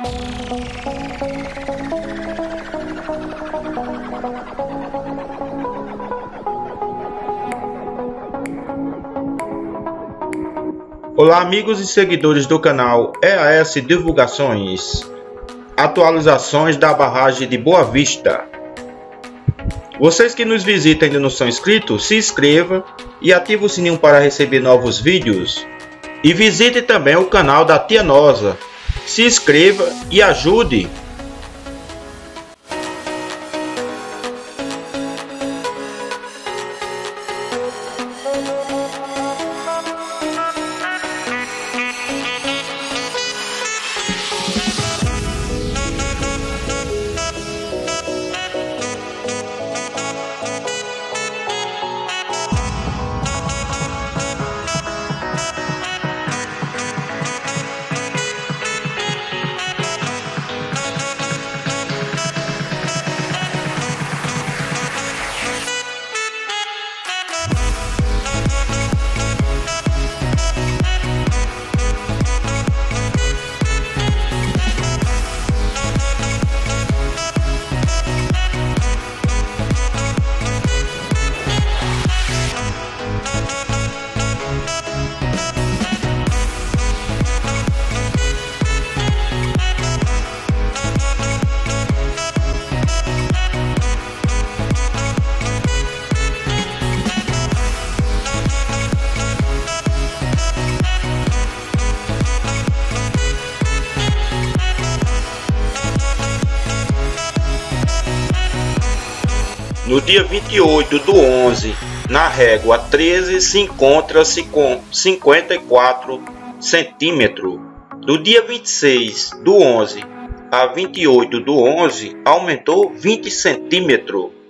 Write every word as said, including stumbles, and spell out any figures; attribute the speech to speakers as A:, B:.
A: Olá amigos e seguidores do canal E A S Divulgações. Atualizações da barragem de Boa Vista. Vocês que nos visitam e ainda não são inscritos, se inscreva e ative o sininho para receber novos vídeos. E visite também o canal da Tia Nosa. Se inscreva e ajude. No dia vinte e oito do onze, na régua treze, se encontra-se com cinquenta e quatro centímetros. Do dia vinte e seis do onze a vinte e oito do onze, aumentou vinte centímetros.